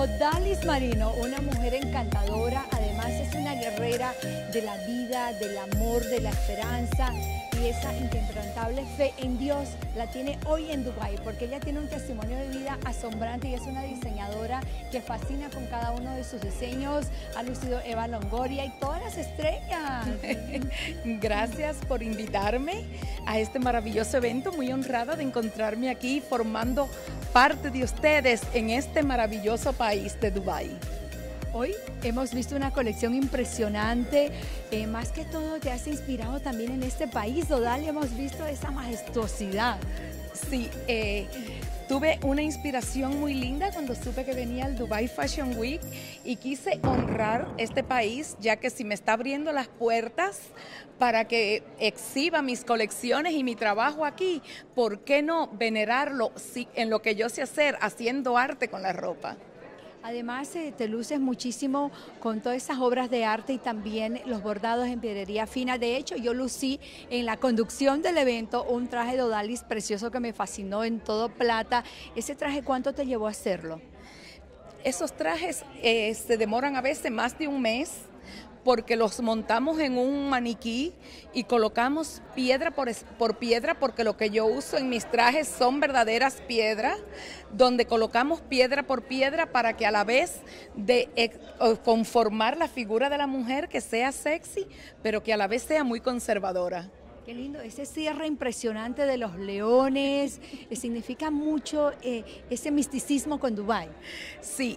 Odalis Marino, una mujer encantadora, además es una guerrera de la vida, del amor, de la esperanza y esa inquebrantable fe en Dios la tiene hoy en Dubái, porque ella tiene un testimonio de vida asombrante y es una diseñadora que fascina con cada uno de sus diseños. Ha lucido Eva Longoria y todas las estrellas. Gracias por invitarme a este maravilloso evento, muy honrada de encontrarme aquí formando parte de ustedes en este maravilloso país de Dubái. Hoy hemos visto una colección impresionante, más que todo te has inspirado también en este país, Odalis, hemos visto esa majestuosidad. Sí, tuve una inspiración muy linda cuando supe que venía el Dubai Fashion Week y quise honrar este país, ya que si me está abriendo las puertas para que exhiba mis colecciones y mi trabajo aquí, ¿por qué no venerarlo en lo que yo sé hacer, haciendo arte con la ropa? Además, te luces muchísimo con todas esas obras de arte y también los bordados en piedrería fina. De hecho, yo lucí en la conducción del evento un traje de Odalis precioso que me fascinó en todo plata. ¿Ese traje cuánto te llevó a hacerlo? Esos trajes se demoran a veces más de un mes, porque los montamos en un maniquí y colocamos piedra por piedra, porque lo que yo uso en mis trajes son verdaderas piedras, donde colocamos piedra por piedra para que a la vez de conformar la figura de la mujer que sea sexy, pero que a la vez sea muy conservadora. Qué lindo, ese cierre impresionante de los leones, significa mucho ese misticismo con Dubái. Sí,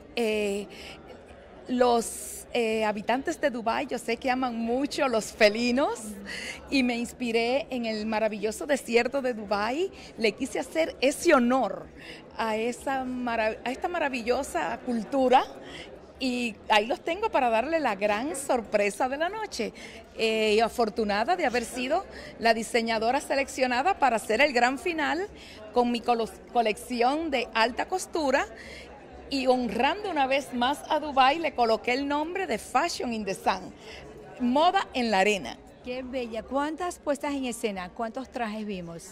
los habitantes de Dubái, yo sé que aman mucho los felinos y me inspiré en el maravilloso desierto de Dubái. Le quise hacer ese honor a esta maravillosa cultura y ahí los tengo para darle la gran sorpresa de la noche. Y afortunada de haber sido la diseñadora seleccionada para hacer el gran final con mi colección de alta costura. Y honrando una vez más a Dubái, le coloqué el nombre de Fashion in the Sun, moda en la arena. Qué bella. ¿Cuántas puestas en escena? ¿Cuántos trajes vimos?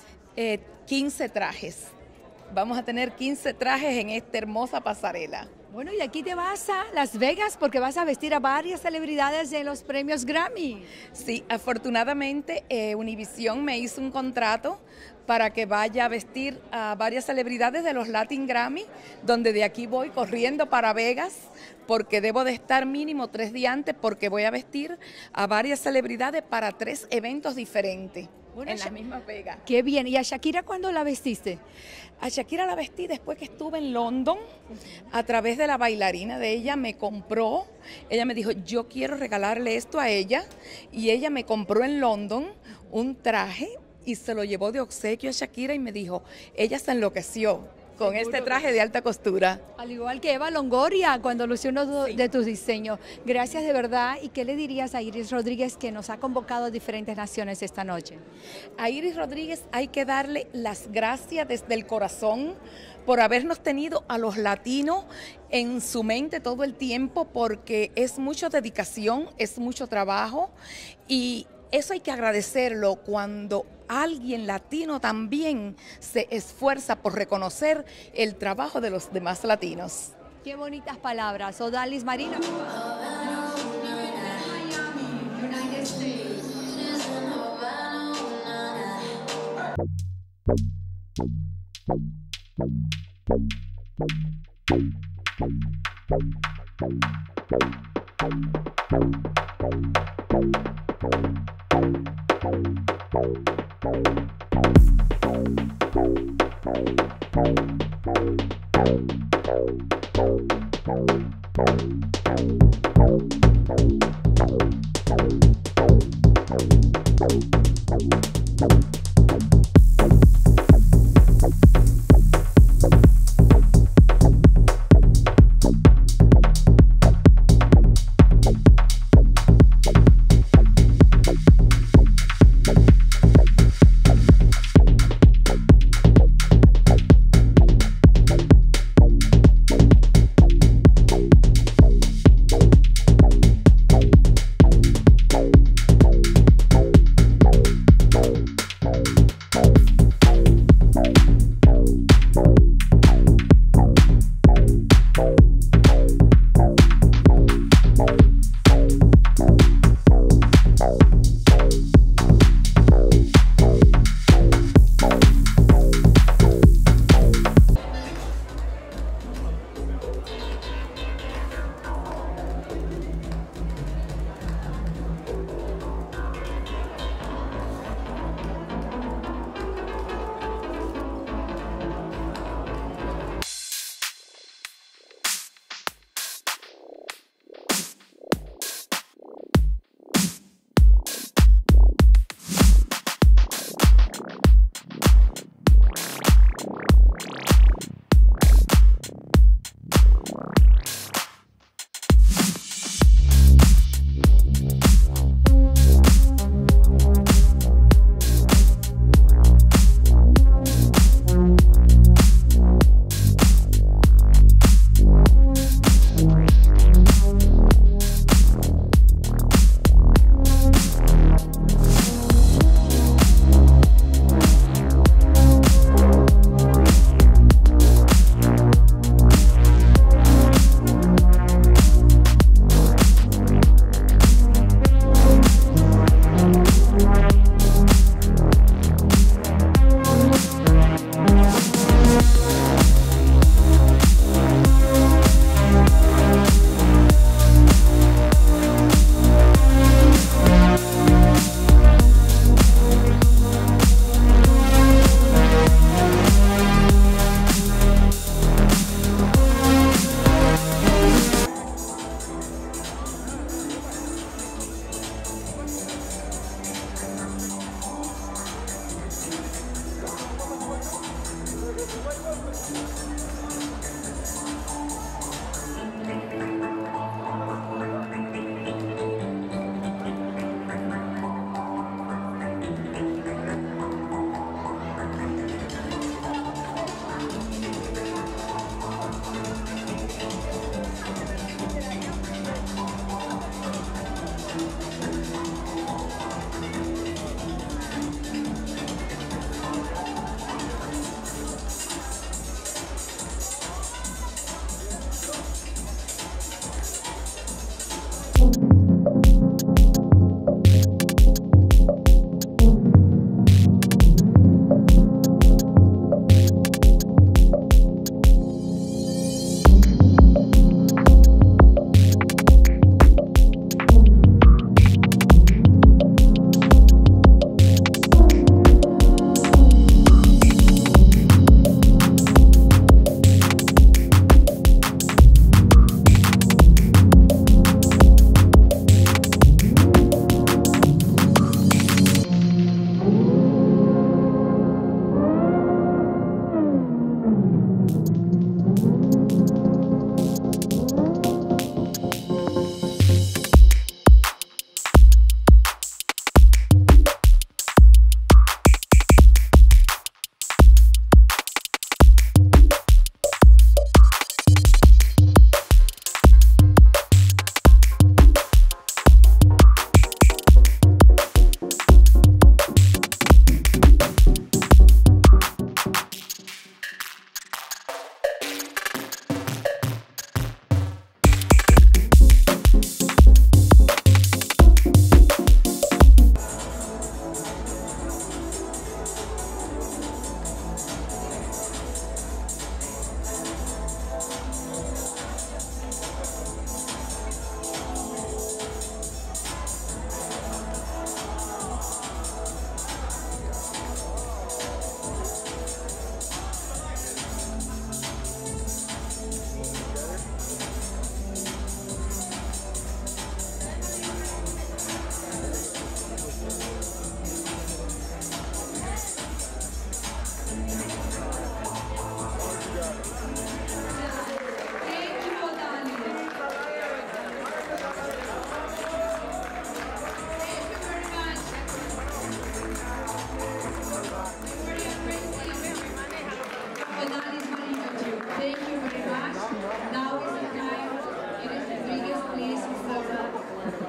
15 trajes. Vamos a tener 15 trajes en esta hermosa pasarela. Bueno, y aquí te vas a Las Vegas porque vas a vestir a varias celebridades en los premios Grammy. Sí, afortunadamente Univision me hizo un contrato para que vaya a vestir a varias celebridades de los Latin Grammy, donde de aquí voy corriendo para Vegas, porque debo de estar mínimo 3 días antes, porque voy a vestir a varias celebridades para 3 eventos diferentes. Bueno, en las mismas Vegas. Qué bien. ¿Y a Shakira cuándo la vestiste? A Shakira la vestí después que estuve en London, a través de la bailarina de ella, me compró, ella me dijo, yo quiero regalarle esto a ella, y ella me compró en London un traje y se lo llevó de obsequio a Shakira y me dijo, ella se enloqueció con este traje de alta costura. Al igual que Eva Longoria cuando lució uno de tus diseños. Gracias de verdad. ¿Y qué le dirías a Iris Rodríguez, que nos ha convocado a diferentes naciones esta noche? A Iris Rodríguez hay que darle las gracias desde el corazón por habernos tenido a los latinos en su mente todo el tiempo, porque es mucha dedicación, es mucho trabajo y eso hay que agradecerlo cuando alguien latino también se esfuerza por reconocer el trabajo de los demás latinos. Qué bonitas palabras. Odalis Marino.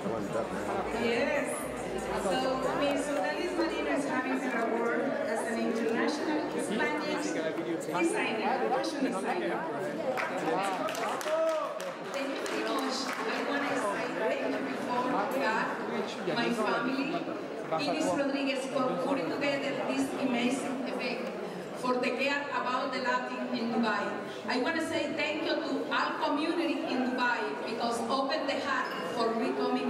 Yes. So, Miss Odalis Marino is having her award as an international Spanish designer, fashion designer. Thank you very much. I want to say thank you before God, my family, Iris Rodriguez, for putting together this amazing event for the care about the Latin in Dubai. I want to say thank you to our community in Dubai because opened the heart for me coming